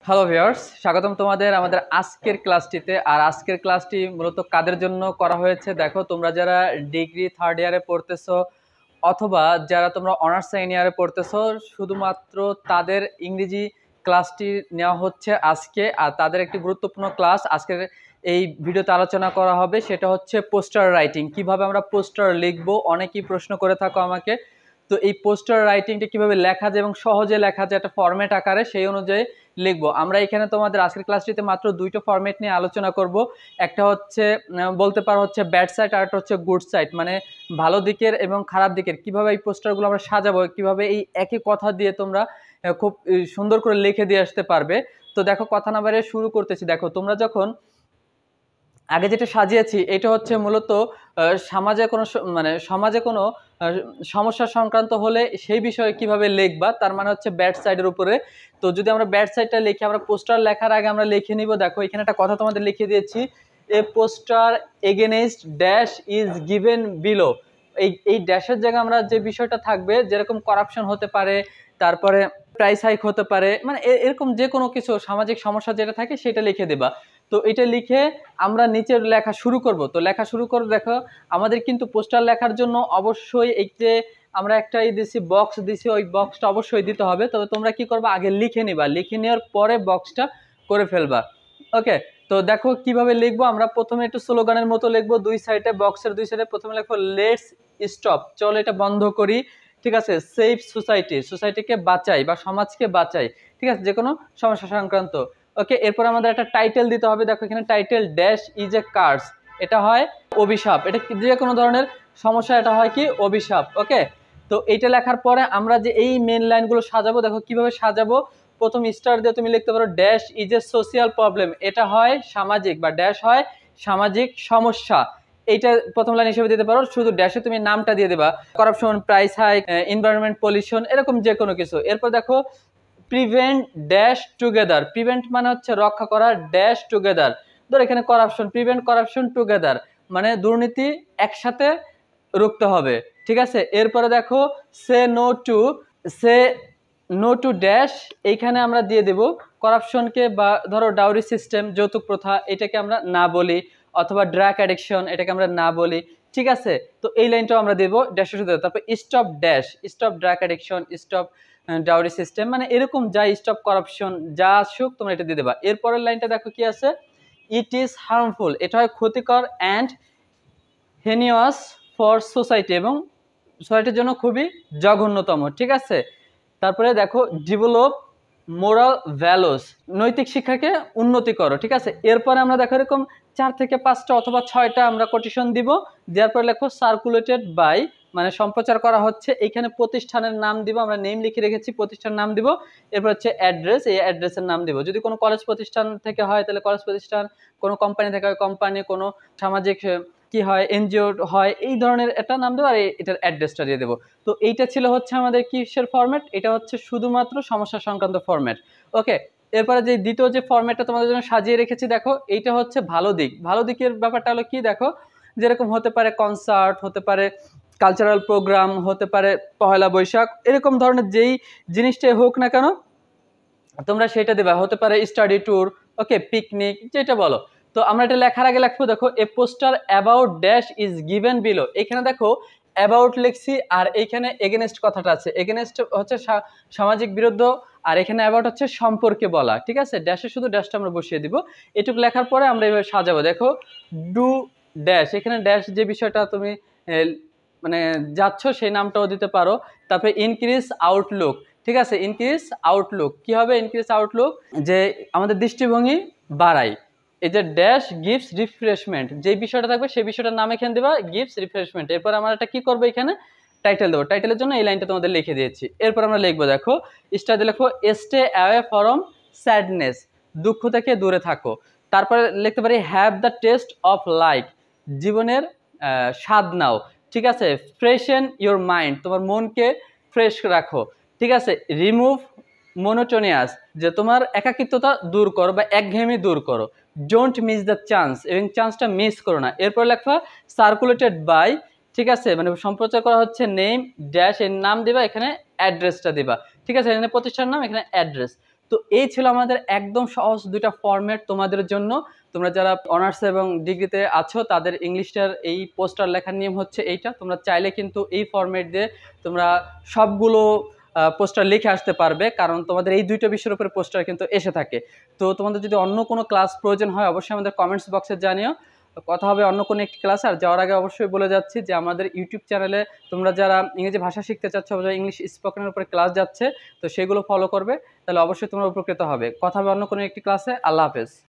Hello viewers, স্বাগতম তোমাদের আমাদের আজকের ক্লাসটিতে। আর আজকের ক্লাসটি মূলত কাদের জন্য করা হয়েছে দেখো, তোমরা যারা ডিগ্রি থার্ড ইয়ারে পড়তেছো অথবা যারা তোমরা অনার্স সেকেন্ড ইয়ারে পড়তেছো, শুধুমাত্র তাদের ইংরেজি ক্লাসটি নেওয়া হচ্ছে আজকে। আর তাদের একটি গুরুত্বপূর্ণ ক্লাস আজকের এই ভিডিওতে আলোচনা করা হবে, সেটা হচ্ছে পোস্টার রাইটিং। কিভাবে আমরা পোস্টার লিখবো, অনেকেই প্রশ্ন করে থাকো আমাকে। তো এই পোস্টার রাইটিংটা কিভাবে লেখা যায় এবং সহজে লেখা যায় একটা ফরম্যাট আকারে, সেই অনুযায়ী লিখবো। আমরা এখানে তোমাদের আজকের ক্লাসটিতে মাত্র দুইটা ফরম্যাট নিয়ে আলোচনা করব। একটা হচ্ছে বলতে পারো হচ্ছে ব্যাড সাইড, আর একটা হচ্ছে গুড সাইড, মানে ভালো দিকের এবং খারাপ দিকের। কিভাবে এই পোস্টারগুলো আমরা সাজাবো, কিভাবে এই একই কথা দিয়ে তোমরা খুব সুন্দর করে লিখে দিয়ে আসতে পারবে। তো দেখো, কথা না বাড়িয়ে শুরু করতেছি। দেখো, তোমরা যখন আগে যেটা সাজিয়েছি, এটা হচ্ছে মূলত সমাজে কোনো সমাজে কোনো সমস্যা সংক্রান্ত হলে সেই বিষয়ে কিভাবে লিখবা, তার মানে হচ্ছে ব্যাড সাইডের উপরে। তো যদি আমরা ব্যাড সাইডটা লিখি, আমরা পোস্টার লেখার আগে আমরা লিখে নিব। দেখো, এখানে একটা কথা তোমাদের লিখে দিয়েছি, a poster against dash is given below. এই ড্যাশের জায়গায় আমরা যে বিষয়টা থাকবে, যেরকম করাপশন হতে পারে, তারপরে প্রাইস হাইক হতে পারে, মানে এরকম যে কোনো কিছু সামাজিক সমস্যা যেটা থাকে সেটা লিখে দেবা। তো এটা লিখে আমরা নিচের লেখা শুরু করব। তো লেখা শুরু করে দেখো, আমাদের কিন্তু পোস্টার লেখার জন্য অবশ্যই এই যে আমরা একটা দিছি বক্স দিছি, ওই বক্সটা অবশ্যই দিতে হবে। তবে তোমরা কি করবা, আগে লিখে নিবা, লিখে নেওয়ার পরে বক্সটা করে ফেলবা। ওকে, তো দেখো কিভাবে লিখবো। আমরা প্রথমে একটু স্লোগানের মতো লিখবো, দুই সাইডে বক্সের দুই সাইডে প্রথমে লিখবো লেটস স্টপ, চলো এটা বন্ধ করি। ঠিক আছে, সেভ সোসাইটি, সোসাইটিকে বাঁচাই বা সমাজকে বাঁচাই। ঠিক আছে, যে কোনো সমস্যা সংক্রান্ত। ওকে, এরপর আমাদের একটা টাইটেল দিতে হবে। দেখো এখানে title dash is a curse, এটা হয় অভিশাপ। এটা যে কোনো ধরনের সমস্যা, এটা হয় কি অভিশাপ। ওকে, তো এইটা লেখার পরে আমরা যে এই মেন লাইনগুলো সাজাবো, দেখো কিভাবে সাজাবো। প্রথম স্টার দিয়ে তুমি লিখতে পারো dash is a social problem, এটা হয় সামাজিক, বা ড্যাশ হয় সামাজিক সমস্যা। এইটা প্রথম লাইন হিসেবে দিতে পারো। শুধু ড্যাশে তুমি নামটা দিয়ে দেবা, corruption, price hike, environment, pollution, এরকম যে কোনো কিছু। এরপর দেখো প্রিভেন্ট ড্যাশ টুগেদার, প্রিভেন্ট মানে হচ্ছে রক্ষা করা, ড্যাশ টুগেদার, ধর এখানে করাপশন, প্রিভেন্ট করাপশন টুগেদার, মানে দুর্নীতি একসাথে রুখতে হবে। ঠিক আছে, এরপরে দেখো say no to, say no to dash, এইখানে আমরা দিয়ে দেব করাপশনকে, বা ধরো ডাউরি সিস্টেম, যৌতুক প্রথা, এটাকে আমরা না বলি, অথবা ড্রাগ অ্যাডিকশন, এটাকে আমরা না বলি। ঠিক আছে, তো এই লাইনটাও আমরা দেবো ড্যাশের সাথে। তারপর stop dash, stop drug addiction, stop dowry system, মানে এরকম যা, স্টপ করাপশন, যা আসুক তোমরা এটা দিয়ে দেবা। এরপরের লাইনটা দেখো কি আছে, ইট ইজ হার্মফুল, এটা হয় ক্ষতিকর, অ্যান্ড হেনিয়াস ফর সোসাইটি, এবং সোসাইটির জন্য খুবই জঘন্যতম। ঠিক আছে, তারপরে দেখো ডেভেলপ মোরাল ভ্যালুস, নৈতিক শিক্ষাকে উন্নতি করো। ঠিক আছে, এরপরে আমরা দেখো এরকম 4 থেকে 5টা অথবা 6টা আমরা কোটেশন দিব। দেওয়ার পরে লেখো সার্কুলেটেড বাই, মানে সম্প্রচার করা হচ্ছে। এইখানে প্রতিষ্ঠানের নাম দিব, আমরা নেম লিখে রেখেছি, প্রতিষ্ঠান নাম দিব। এরপর হচ্ছে অ্যাড্রেস, এই অ্যাড্রেসের নাম দিব। যদি কোনো কলেজ প্রতিষ্ঠান থেকে হয় তাহলে কলেজ প্রতিষ্ঠান, কোনো কোম্পানি থেকে হয় কোম্পানি, কোনো সামাজিক কি হয় এনজিও হয়, এই ধরনের একটা নাম দেবো, আর এটার অ্যাড্রেসটা দিয়ে দেবো। তো এইটা ছিল হচ্ছে আমাদের কিসের ফরম্যাট, এটা হচ্ছে শুধুমাত্র সমস্যা সংক্রান্ত ফরম্যাট। ওকে, এরপরে যে দ্বিতীয় যে ফরম্যাটটা তোমাদের জন্য সাজিয়ে রেখেছি, দেখো এইটা হচ্ছে ভালো দিক। ভালো দিকের ব্যাপারটা হলো কি, দেখো যেরকম হতে পারে কনসার্ট, হতে পারে কালচারাল প্রোগ্রাম, হতে পারে পহেলা বৈশাখ, এরকম ধরনের যেই জিনিসটাই হোক না কেন তোমরা সেটা দেবা। হতে পারে স্টাডি ট্যুর, ওকে, পিকনিক, যেটা বলো। তো আমরা এটা লেখার আগে লিখবো, দেখো a poster about dash is given below. এখানে দেখো অ্যাবাউট লিখছি, আর এইখানে এগেনস্ট কথাটা আছে। এগেনস্ট হচ্ছে সামাজিক বিরুদ্ধ, আর এখানে অ্যাবাউট হচ্ছে সম্পর্কে বলা। ঠিক আছে, ড্যাশে শুধু ড্যাশটা আমরা বসিয়ে দিব। এটুকু লেখার পরে আমরা এইভাবে সাজাবো। দেখো ডু ড্যাশ, এখানে ড্যাশ যে বিষয়টা তুমি মানে যাচ্ছ সেই নামটাও দিতে পারো। তারপরে ইনক্রিজ আউটলুক। ঠিক আছে, ইনক্রিজ আউটলুক কি হবে, ইনক্রিজ আউটলুক যে আমাদের দৃষ্টিভঙ্গি বাড়াই। এই যে ড্যাশ গিভস রিফ্রেশমেন্ট, যে বিষয়টা থাকবে সেই বিষয়টার নাম এখানে দেবা, গিভস রিফ্রেশমেন্ট। এরপর আমরা এটা কি করবো, এখানে টাইটেল দেবো। টাইটেলের জন্য এই লাইনটা তোমাদের লিখে দিয়েছি। এরপর আমরা লিখবো, দেখো স্টাডি লিখবো স্টে অ্যাওয়ে ফ্রম স্যাডনেস, দুঃখ থেকে দূরে থাকো। তারপরে লিখতে পারি have the taste of life, জীবনের স্বাদ নাও। ঠিক আছে, ফ্রেশন ইউর মাইন্ড, তোমার মনকে ফ্রেশ রাখো। ঠিক আছে, রিমুভ মোনোটোনিয়াস, যে তোমার একাকিত্বতা দূর করো বা একঘেয়েমি দূর করো। ডোন্ট মিস দ্য চান্স, এবং চান্সটা মিস করো না। এরপর লেখা সার্কুলেটেড বাই, ঠিক আছে, মানে সম্প্রচার করা হচ্ছে নেম ড্যাশ, এর নাম দিবা, এখানে অ্যাড্রেসটা দিবা। ঠিক আছে, এখানে প্রতিষ্ঠান নাম, এখানে অ্যাড্রেস। তো এই ছিল আমাদের একদম সহজ দুইটা ফরম্যাট তোমাদের জন্য। তোমরা যারা অনার্স এবং ডিগ্রিতে আছো তাদের ইংলিশটার এই পোস্টার লেখার নিয়ম হচ্ছে এইটা। তোমরা চাইলে কিন্তু এই ফরম্যাট দিয়ে তোমরা সবগুলো পোস্টার লিখে আসতে পারবে, কারণ তোমাদের এই দুইটা বিষয়ের উপরে পোস্টার কিন্তু এসে থাকে। তো তোমাদের যদি অন্য কোনো ক্লাস প্রয়োজন হয় অবশ্যই আমাদের কমেন্টস বক্সে জানিও। কথা হবে অন্য কোনো একটি ক্লাস। আর যাওয়ার আগে অবশ্যই বলে যাচ্ছি যে আমাদের ইউটিউব চ্যানেলে তোমরা যারা ইংরেজি ভাষা শিখতে চাচ্ছ, ইংলিশ স্পোকেনের উপরে ক্লাস যাচ্ছে, তো সেগুলো ফলো করবে, তাহলে অবশ্যই তোমরা উপকৃত হবে। কথা হবে অন্য কোনো একটি ক্লাসে। আল্লাহ হাফেজ।